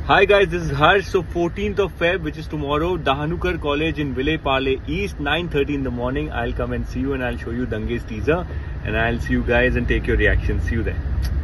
Hi guys, this is Harsh. So 14th of Feb, which is tomorrow, Dahanukar College in Vile Parle East, 9:30 in the morning. I'll come and see you and I'll show you Dange's teaser and I'll see you guys and take your reactions. See you there.